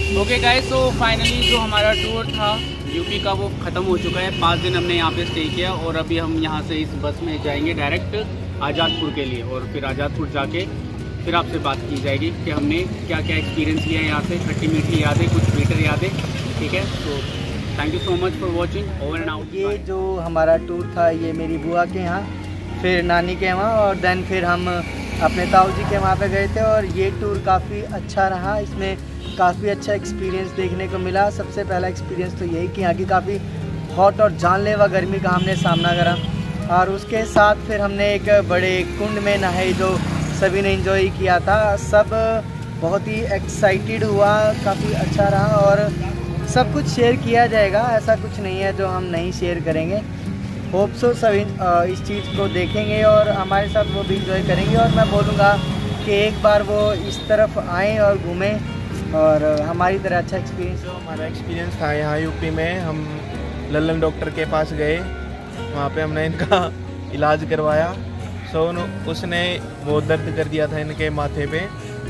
Okay guys, तो finally जो हमारा टूर था यूपी का वो ख़त्म हो चुका है। 5 दिन हमने यहाँ पे स्टे किया और अभी हम यहाँ से इस बस में जाएंगे डायरेक्ट आज़ादपुर के लिए, और फिर आज़ादपुर जाके फिर आपसे बात की जाएगी कि हमने क्या क्या एक्सपीरियंस लिया है यहाँ से, खट्टी मीठी यादें, कुछ मीटर यादें। ठीक है, तो thank you so much for watching. Over and out. ये जो हमारा टूर था ये मेरी बुआ के यहाँ, फिर नानी के वहाँ, और देन फिर हम अपने ताऊ जी के वहाँ पे गए थे। और ये टूर काफ़ी अच्छा रहा, इसमें काफ़ी अच्छा एक्सपीरियंस देखने को मिला। सबसे पहला एक्सपीरियंस तो यही कि यहाँ की काफ़ी हॉट और जानलेवा गर्मी का हमने सामना करा, और उसके साथ फिर हमने एक बड़े कुंड में नहाए जो सभी ने एंजॉय किया था। सब बहुत ही एक्साइटेड हुआ, काफ़ी अच्छा रहा, और सब कुछ शेयर किया जाएगा, ऐसा कुछ नहीं है जो हम नहीं शेयर करेंगे। होप सो सभी इस चीज़ को देखेंगे और हमारे साथ वो भी इंजॉय करेंगे। और मैं बोलूँगा कि एक बार वो इस तरफ आएँ और घूमें और हमारी तरह अच्छा एक्सपीरियंस। जो हमारा एक्सपीरियंस था यहाँ यूपी में, हम लल्लन डॉक्टर के पास गए, वहाँ पे हमने इनका इलाज करवाया। सो उसने वो दर्द कर दिया था इनके माथे पे,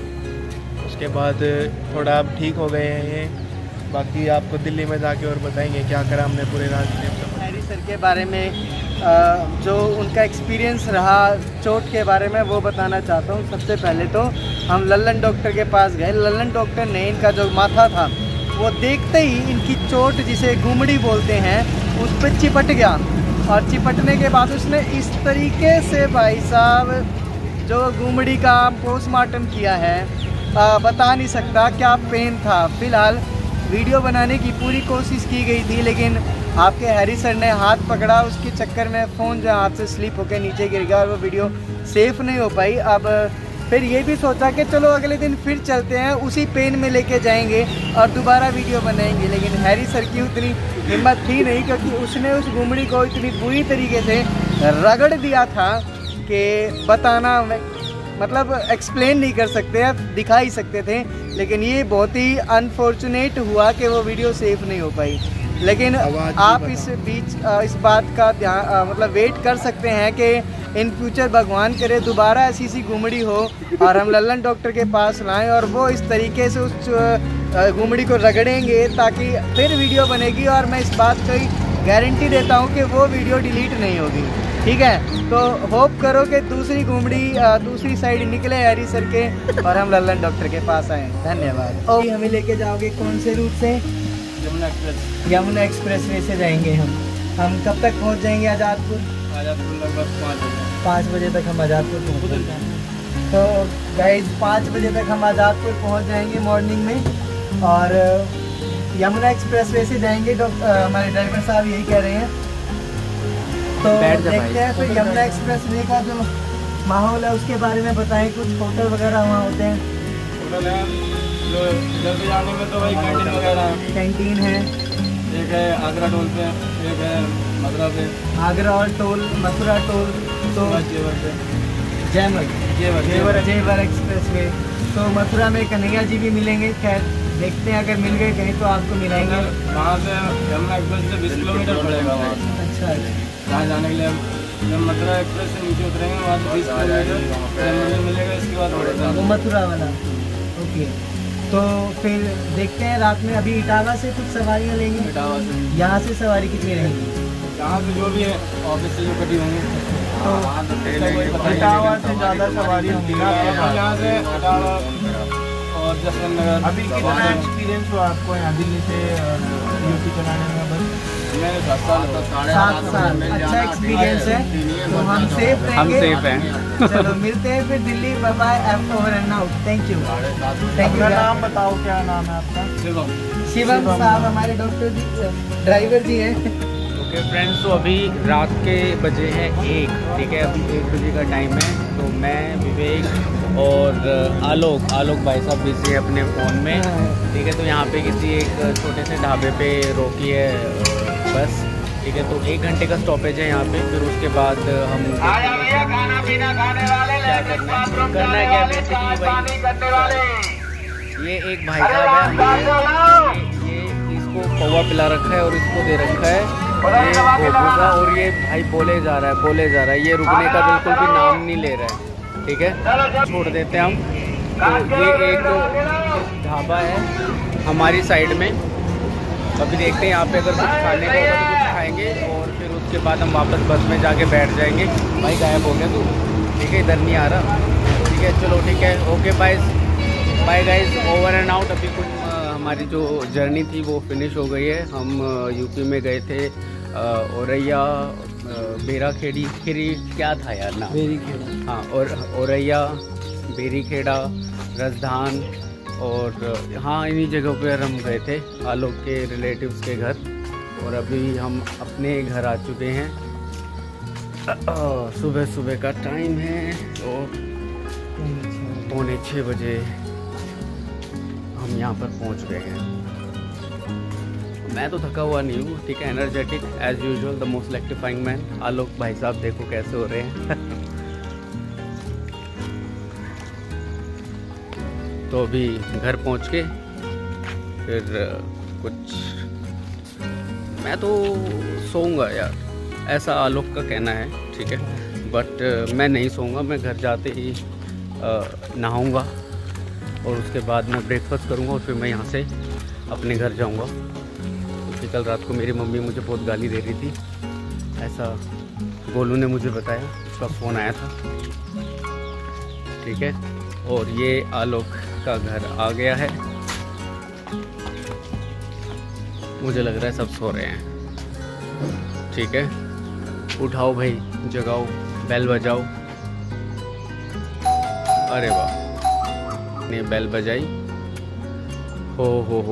उसके बाद थोड़ा अब ठीक हो गए हैं ये। बाकी आपको दिल्ली में जाके और बताएंगे क्या करा हमने पूरे रास्ते में। हैरी सर के बारे में जो उनका एक्सपीरियंस रहा चोट के बारे में वो बताना चाहता हूँ। सबसे पहले तो हम लल्लन डॉक्टर के पास गए। लल्लन डॉक्टर ने इनका जो माथा था वो देखते ही इनकी चोट, जिसे गुमड़ी बोलते हैं, उस पर चिपट गया, और चिपटने के बाद उसने इस तरीके से भाई साहब जो गुमड़ी का पोस्टमार्टम किया है, बता नहीं सकता क्या पेन था। फिलहाल वीडियो बनाने की पूरी कोशिश की गई थी, लेकिन आपके हैरी सर ने हाथ पकड़ा, उसके चक्कर में फ़ोन जो हाथ से स्लिप होकर नीचे गिर गया और वो वीडियो सेफ नहीं हो पाई। अब फिर ये भी सोचा कि चलो अगले दिन फिर चलते हैं, उसी पेन में लेके जाएंगे और दोबारा वीडियो बनाएंगे, लेकिन हैरी सर की उतनी हिम्मत थी नहीं, क्योंकि उसने उस गुमड़ी को इतनी बुरी तरीके से रगड़ दिया था कि बताना मतलब एक्सप्लेन नहीं कर सकते, आप दिखा ही सकते थे। लेकिन ये बहुत ही अनफॉर्चुनेट हुआ कि वो वीडियो सेफ नहीं हो पाई। लेकिन आप इस बीच इस बात का ध्यान मतलब वेट कर सकते हैं कि इन फ्यूचर भगवान करे दोबारा ऐसी सी गुमड़ी हो और हम लल्लन डॉक्टर के पास लाएं और वो इस तरीके से उस गुमड़ी को रगड़ेंगे ताकि फिर वीडियो बनेगी। और मैं इस बात की गारंटी देता हूं कि वो वीडियो डिलीट नहीं होगी। ठीक है, तो होप करो कि दूसरी गुमड़ी दूसरी साइड निकले हैरी सर के और हम लल्लन डॉक्टर के पास आएँ। धन्यवाद। और हमें लेके जाओगे कौन से रूट से? यमुना एक्सप्रेस वे से जाएंगे हम कब तक पहुंच जाएंगे आज़ादपुर? लगभग 5 बजे तक हम आज़ादपुर पहुंच जाएंगे। तो गाइज 5 बजे तक हम आज़ादपुर पहुंच जाएंगे मॉर्निंग में, और यमुना एक्सप्रेस वे से जाएंगे। हमारे ड्राइवर साहब यही कह रहे हैं। तो देखते हैं फिर यमुना एक्सप्रेस वे का जो माहौल है उसके बारे में बताएं, कुछ होटल वगैरह वहाँ होते हैं? होटल है जो इधर से जाने में तो भाई कैंटीन वगैरह, कैंटीन है, एक है आगरा टोल पे, एक है मथुरा पे। आगरा और टोल, मथुरा टोल, तो जेवर एक्सप्रेस वे। तो मथुरा में कन्हैया जी भी मिलेंगे। खैर देखते हैं, अगर मिल गए कहीं तो आपको मिलाएंगे। वहाँ से यमुना एक्सप्रेस से 20 किलोमीटर पड़ेगा वहाँ से। अच्छा, वहाँ जाने के लिए जब मथुरा एक्सप्रेस से नीचे उतरेंगे वहाँ से 20 किलोमीटर मिलेगा। इसके बाद वो मथुरा वाला। ओके, तो फिर देखते हैं रात में। अभी इटावा से कुछ सवारियाँ लेंगे। इटावा से यहाँ से सवारी कितनी रहेगी? यहाँ से जो भी है ऑफिस से जो कटी होंगी तो इटावा से ज़्यादा सवारी होंगी ना यहाँ से इटावा और जसवंत नगर। अभी कितना एक्सपीरियंस हुआ आपको यहाँ दिल्ली से यूपी चलाने में? बस मैंने 7 साल। अच्छा एक्सपीरियंस है, तो हम सेफ रहेंगे। हम सेफ हैं। चलो मिलते हैं फिर Delhi. Bye bye, over and out. Thank you. अपना नाम बताओ, क्या नाम है आपका? शिवम साहब हमारे डॉक्टर जी, ड्राइवर जी हैं। ओके फ्रेंड्स, तो अभी रात के बजे हैं 1। ठीक है, अभी 1 बजे का टाइम है। तो मैं, विवेक और आलोक भाई साहब बिजी है अपने फ़ोन में। ठीक है, तो यहाँ पे किसी एक छोटे से ढाबे पे रोकी है बस। ठीक है, तो 1 घंटे का स्टॉपेज है यहाँ पे। फिर उसके बाद हम खाना पीना खाने वाले क्या करना है क्या बेसिकली भाई, ये एक भाई साहब है, ये इसको पौवा पिला रखा है और इसको दे रखा है ये गोगो का, और ये भाई बोले जा रहा है, ये रुकने का बिल्कुल भी नाम नहीं ले रहा है। ठीक है, छोड़ देते हैं हम। तो ये एक ढाबा है हमारी साइड में। अभी देखते हैं यहाँ पे अगर कुछ खाने को होगा तो कुछ खाएंगे और फिर उसके बाद हम वापस बस में जाके बैठ जाएंगे। भाई गायब हो गया तू, ठीक है, इधर नहीं आ रहा, ठीक है, चलो ठीक है, okay bye bye guys, over and out. अभी कुछ हमारी जो जर्नी थी वो फिनिश हो गई है। हम यूपी में गए थे औरैया, बेराखेड़ी, खीरी क्या था यार ना, बेरीखेड़ा, हाँ, और औरैया, बेरीखेड़ा, रजधान, और हाँ इन्हीं जगहों पर हम गए थे आलोक के रिलेटिव्स के घर। और अभी हम अपने घर आ चुके हैं। सुबह सुबह का टाइम है और 5:45 बजे हम यहाँ पर पहुँच गए हैं। मैं तो थका हुआ नहीं हूँ, ठीक है, energetic as usual, the most electrifying man. Alok भाई साहब देखो कैसे हो रहे हैं। तो अभी घर पहुँच के फिर कुछ, मैं तो सोऊंगा यार, ऐसा आलोक का कहना है, ठीक है, बट मैं नहीं सोऊंगा। मैं घर जाते ही नहाऊंगा और उसके बाद मैं ब्रेकफास्ट करूंगा और फिर मैं यहाँ से अपने घर जाऊंगा। क्योंकि कल रात को मेरी मम्मी मुझे बहुत गाली दे रही थी, ऐसा गोलू ने मुझे बताया, उसका फ़ोन आया था, ठीक है। और ये आलोक का घर आ गया है। मुझे लग रहा है सब सो रहे हैं, ठीक है, उठाओ भाई, जगाओ, बेल बजाओ। अरे वाह, ने बेल बजाई, हो।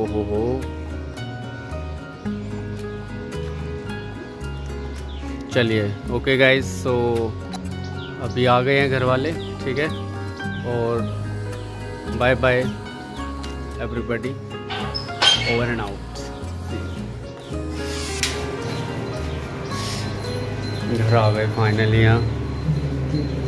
चलिए ओके गाइस, सो अभी आ गए हैं घर वाले, ठीक है, और bye bye everybody, over and out. घर आ गए फाइनली यहाँ।